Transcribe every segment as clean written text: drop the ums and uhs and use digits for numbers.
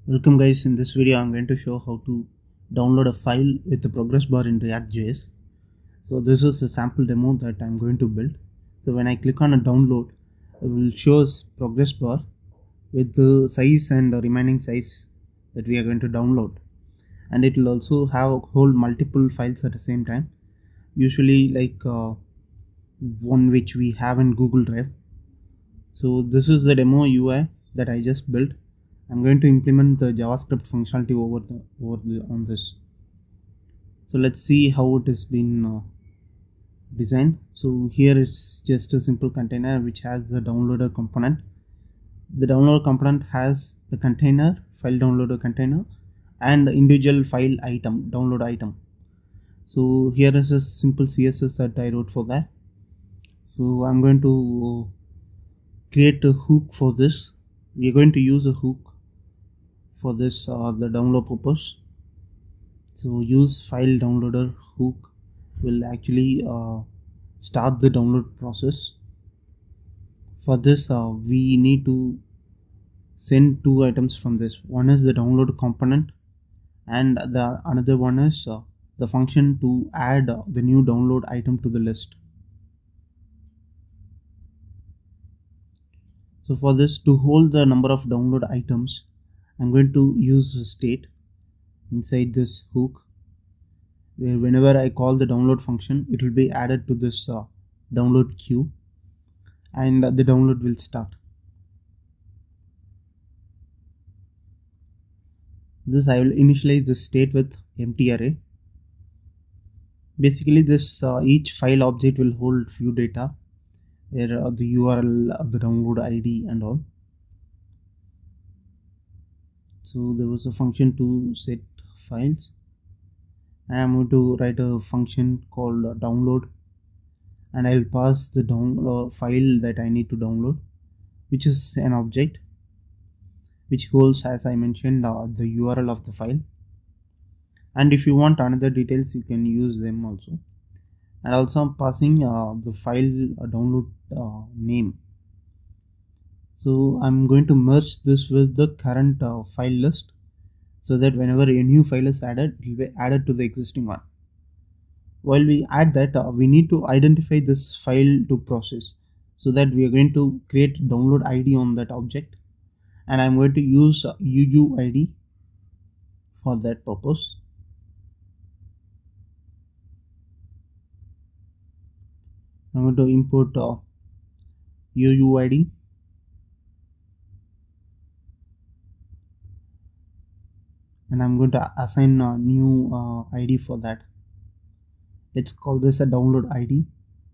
Welcome guys, in this video I'm going to show how to download a file with the progress bar in reactjs. So this is a sample demo that I'm going to build. So when I click on a download, it will show us progress bar with the size and the remaining size that we are going to download, and it will also hold multiple files at the same time, usually like one which we have in Google Drive. So this is the demo UI that I just built. I'm going to implement the JavaScript functionality on this. So let's see how it has been designed. So here is just a simple container which has the downloader component. The downloader component has the container, file downloader container, and the individual file item, download item. So here is a simple CSS that I wrote for that. So I'm going to create a hook for this. We are going to use a hook for this the download purpose. So use file downloader hook will actually start the download process. For this we need to send two items from this. One is the download component, and the another one is the function to add the new download item to the list. So for this, to hold the number of download items, I'm going to use a state inside this hook, where whenever I call the download function, it will be added to this download queue, and the download will start. This I will initialize the state with empty array. Basically this each file object will hold few data, where the URL of the download ID and all. So there was a function to set files. I am going to write a function called download, and I'll pass the download file that I need to download, which is an object which holds, as I mentioned, the URL of the file. And if you want another details, you can use them also. And also I'm passing the file download name. So I'm going to merge this with the current file list, so that whenever a new file is added, it will be added to the existing one. While we add that, we need to identify this file to process, so that we are going to create download ID on that object, and I'm going to use UUID for that purpose. I'm going to import UUID, and I'm going to assign a new ID for that. Let's call this a download ID.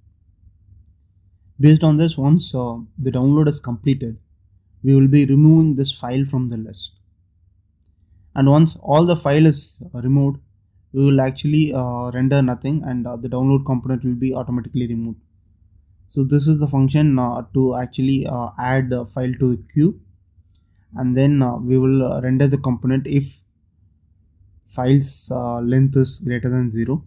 Based on this, once the download is completed, we will be removing this file from the list. And once all the file is removed, we will actually render nothing, and the download component will be automatically removed. So this is the function to actually add a file to the queue, and then we will render the component if file's length is greater than 0.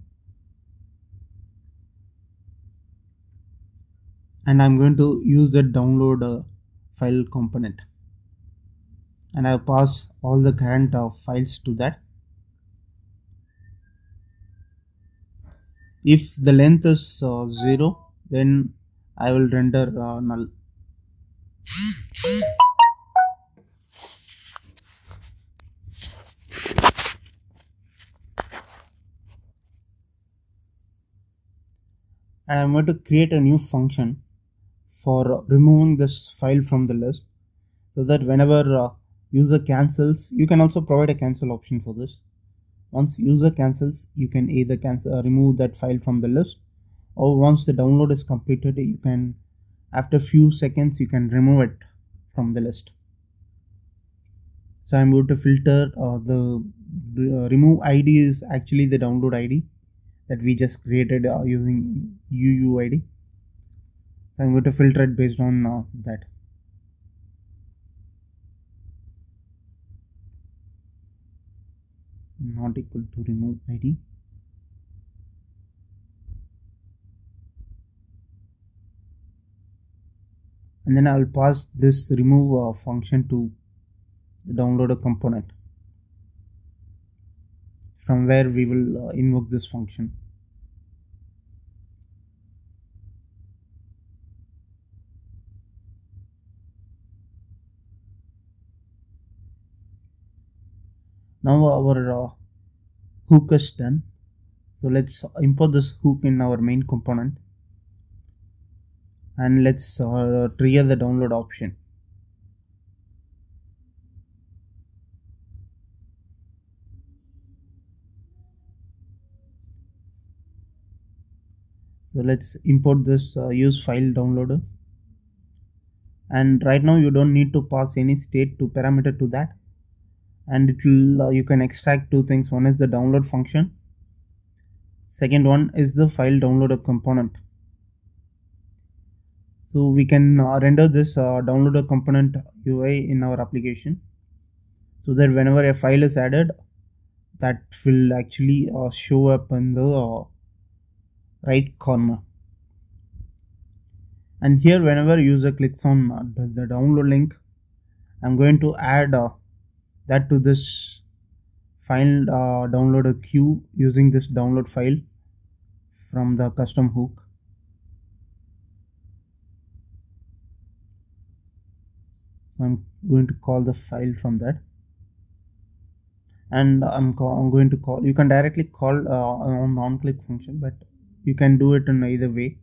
And I'm going to use the download file component, and I pass all the current files to that. If the length is 0, then I will render null. And I'm going to create a new function for removing this file from the list, so that whenever user cancels, you can also provide a cancel option for this. Once user cancels, you can either remove that file from the list, or once the download is completed, you can, after few seconds, you can remove it from the list. So I'm going to filter the remove ID is actually the download ID that we just created using UUID. So I'm going to filter it based on that. Not equal to remove ID. And then I will pass this remove function to the downloader component from where we will invoke this function. Now our hook is done. So let's import this hook in our main component, and let's trigger the download option. So let's import this use file downloader, and right now you don't need to pass any state to parameter to that, and it will you can extract two things. One is the download function, second one is the file downloader component. So we can render this downloader component UI in our application, so that whenever a file is added, that will actually show up in the right corner. And here whenever user clicks on the download link, I'm going to add that to this file downloader queue using this download file from the custom hook. So I'm going to call the file from that, and I'm going to call, you can directly call on on-click function, but you can do it in either way.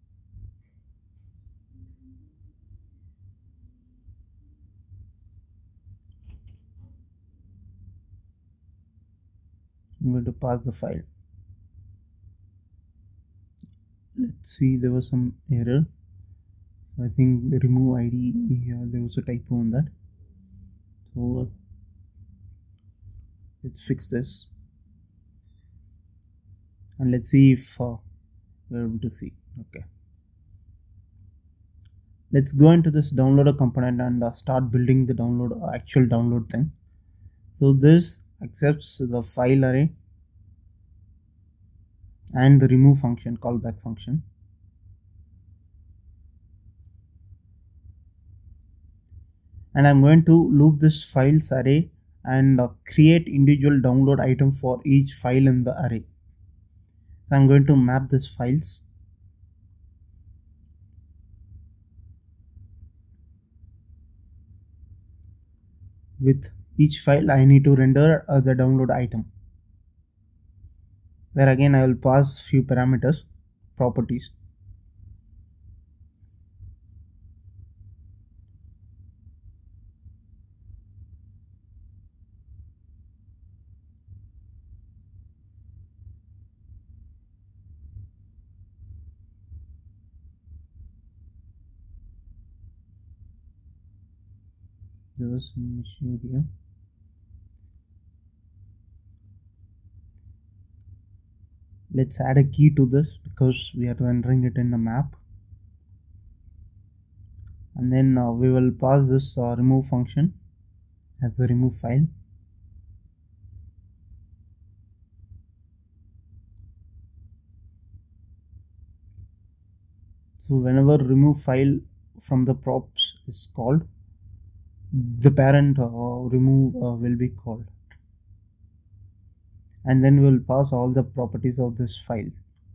I'm going to pass the file. Let's see, there was some error. So I think the remove ID, there was a typo on that. So let's fix this, and let's see if we're able to see. Okay, let's go into this downloader component and start building the actual download thing. So this accepts the file array and the remove function, callback function. And I'm going to loop this files array and create individual download item for each file in the array. So I'm going to map this files. With each file I need to render the download item, where again I will pass few parameters, properties. There was an issue here. Let's add a key to this because we are rendering it in a map, and then we will pass this remove function as the remove file. So whenever remove file from the props is called, the parent remove will be called, and then we will pass all the properties of this file.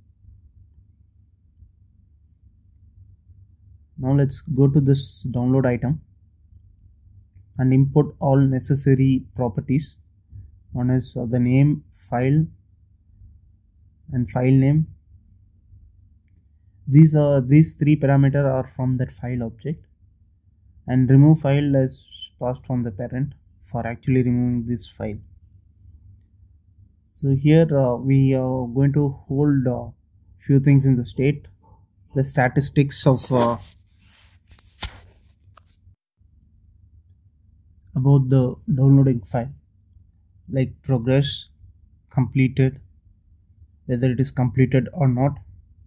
Now let's go to this download item and import all necessary properties. One is the name, file, and file name. These three parameters are from that file object, and remove file is passed from the parent for actually removing this file. So here we are going to hold few things in the state, the statistics of about the downloading file, like progress, completed, whether it is completed or not,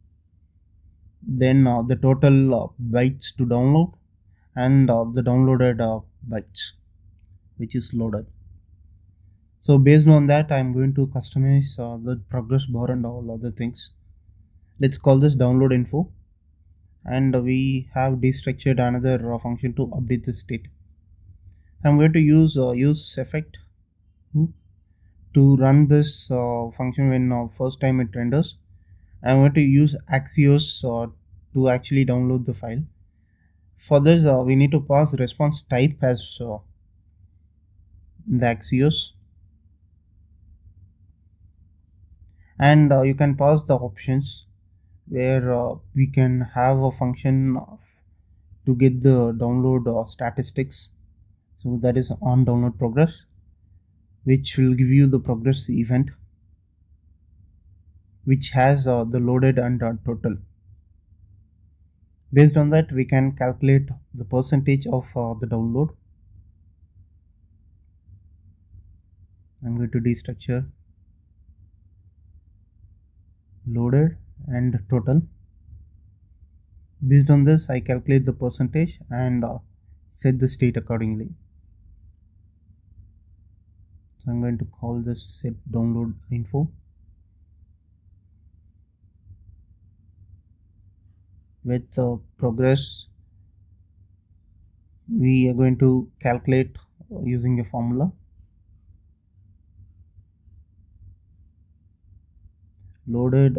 then the total bytes to download, and the downloaded bytes which is loaded. So based on that, I'm going to customize the progress bar and all other things. Let's call this download info, and we have destructured another function to update the state. I'm going to use effect to run this function when first time it renders. I'm going to use axios to actually download the file. For this we need to pass response type as the axios, and you can pass the options where we can have a function to get the download statistics. So that is on download progress, which will give you the progress event, which has the loaded and total. Based on that, we can calculate the percentage of the download. I'm going to destructure loaded and total. Based on this, I calculate the percentage and set the state accordingly. So I'm going to call this set download info. With progress, we are going to calculate using a formula. Loaded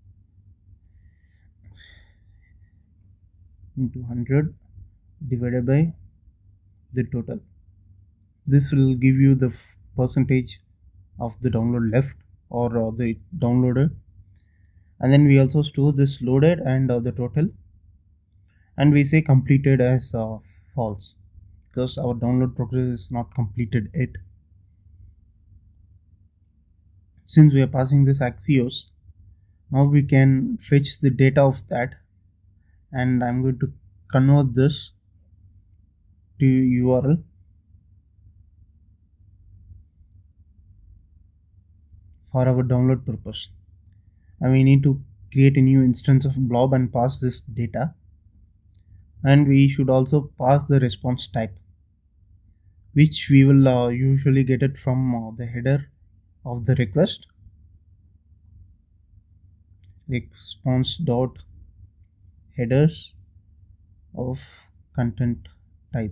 into 100 divided by the total. This will give you the percentage of the download left or the downloaded. And then we also store this loaded and the total, and we say completed as false because our download progress is not completed yet. Since we are passing this axios, now we can fetch the data of that, and I'm going to convert this to URL. For our download purpose, and we need to create a new instance of blob and pass this data, and we should also pass the response type, which we will usually get it from the header of the request. Response dot headers of content type.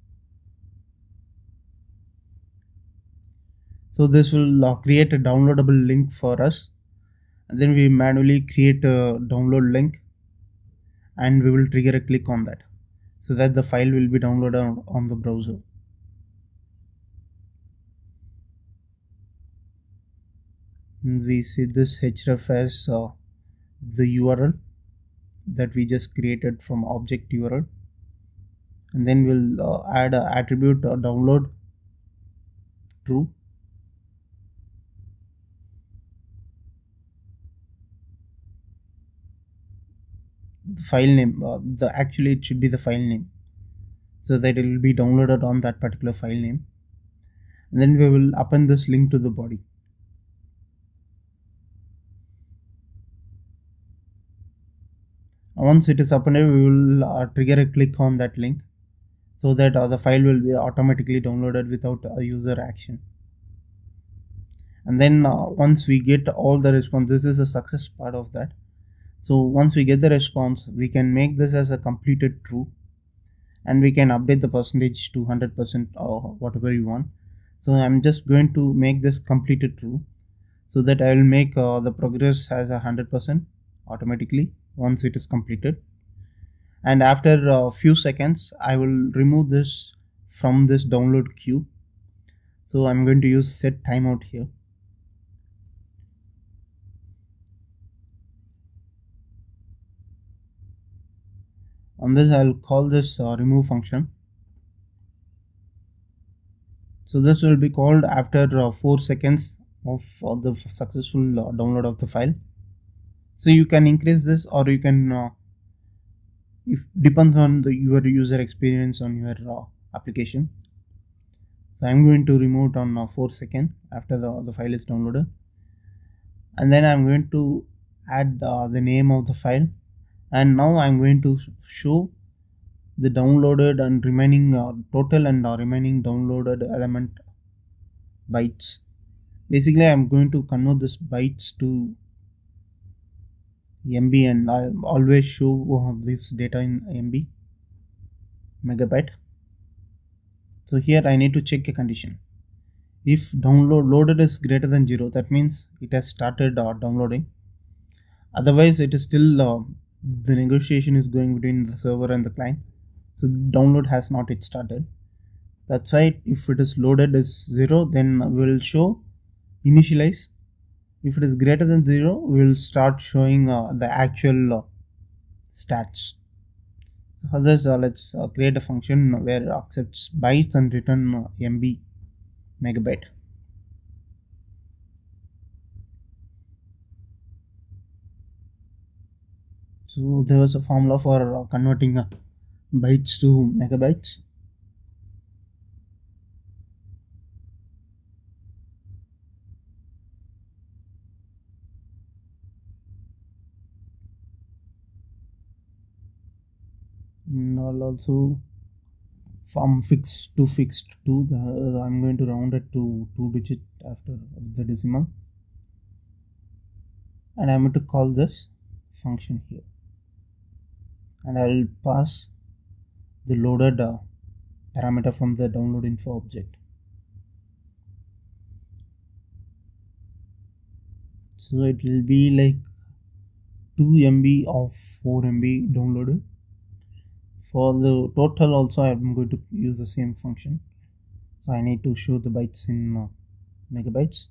So this will create a downloadable link for us, and then we manually create a download link, and we will trigger a click on that so that the file will be downloaded on the browser. And we see this href as the URL that we just created from object URL, and then we'll add an attribute download true. The file name, actually it should be the file name, so that it will be downloaded on that particular file name, and then we will append this link to the body. Once it is appended, we will trigger a click on that link so that the file will be automatically downloaded without a user action. And then once we get all the response, this is a success part of that. So once we get the response, we can make this as a completed true, and we can update the percentage to 100% or whatever you want. So I'm just going to make this completed true, so that I will make the progress as 100% automatically once it is completed. And after a few seconds, I will remove this from this download queue. So I'm going to use set timeout here. On this, I'll call this remove function. So this will be called after 4 seconds of the successful download of the file. So you can increase this, or you can if depends on your user experience on your application. So I'm going to remove it on 4 seconds after the file is downloaded, and then I'm going to add the name of the file, and now I'm going to show the downloaded and remaining total and remaining downloaded element bytes. Basically, I'm going to convert this bytes to MB, and I always show this data in MB, megabyte. So here I need to check a condition. If download loaded is greater than 0, that means it has started downloading. Otherwise it is still the negotiation is going between the server and the client, so download has not yet started. That's why if it is loaded as 0, then we will show initialize. If it is greater than 0, we will start showing the actual stats. For this, let's create a function where it accepts bytes and return MB megabyte. So there was a formula for converting bytes to megabytes. And I'll also from fixed to fixed to I'm going to round it to 2-digit after the decimal, and I'm going to call this function here, and I will pass the loaded parameter from the download info object. So it will be like 2 MB of 4 MB downloaded. For the total also I'm going to use the same function, so I need to show the bytes in megabytes.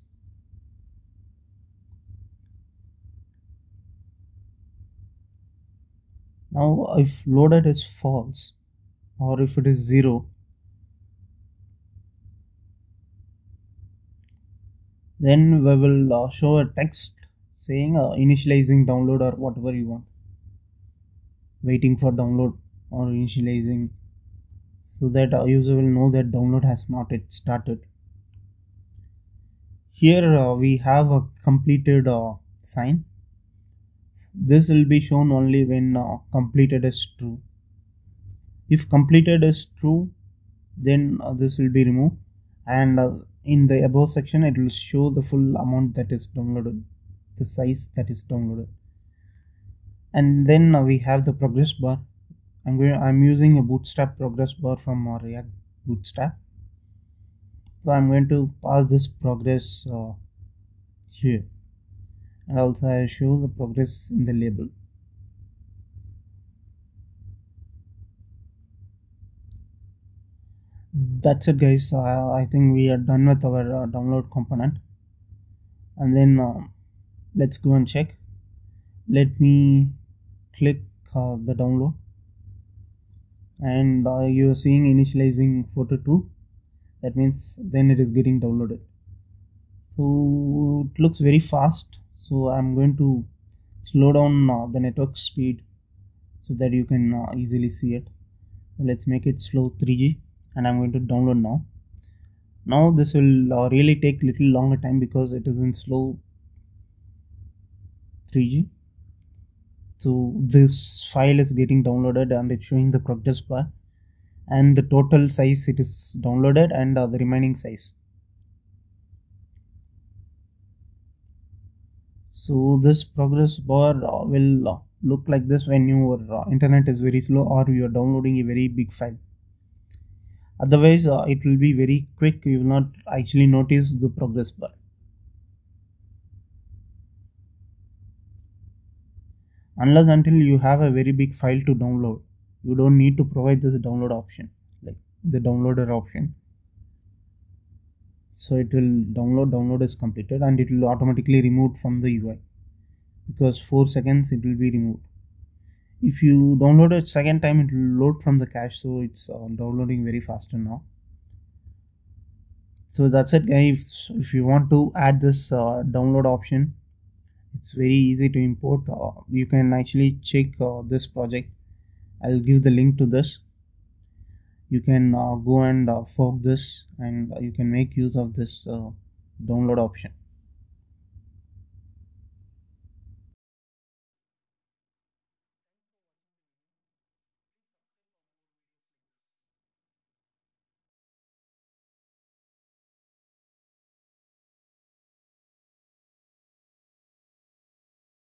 Now if loaded is false, or if it is 0, then we will show a text saying initializing download or whatever you want, waiting for download or initializing, so that user will know that download has not yet started. Here we have a completed sign. This will be shown only when completed is true. If completed is true, then this will be removed, and in the above section it will show the full amount that is downloaded, the size that is downloaded. And then we have the progress bar. I'm using a bootstrap progress bar from React Bootstrap, so I'm going to pass this progress here, and also I show the progress in the label. That's it, guys. I think we are done with our download component, and then let's go and check. Let me click the download, and you're seeing initializing photo 2. That means then it is getting downloaded. So it looks very fast, so I'm going to slow down the network speed so that you can easily see it. Let's make it slow 3G, and I'm going to download now. Now this will really take little longer time because it is in slow 3G. So this file is getting downloaded, and it's showing the progress bar and the total size it is downloaded, and the remaining size. So this progress bar will look like this when your internet is very slow or you are downloading a very big file. Otherwise it will be very quick, you will not actually notice the progress bar. Unless until you have a very big file to download, you don't need to provide this download option, like the downloader option. So it will download is completed, and it will automatically remove from the UI, because 4 seconds it will be removed. If you download it second time, it will load from the cache, so it's downloading very faster now. So that's it, guys. If you want to add this download option, it's very easy to import. You can actually check this project. I'll give the link to this. You can go and fork this, and you can make use of this download option.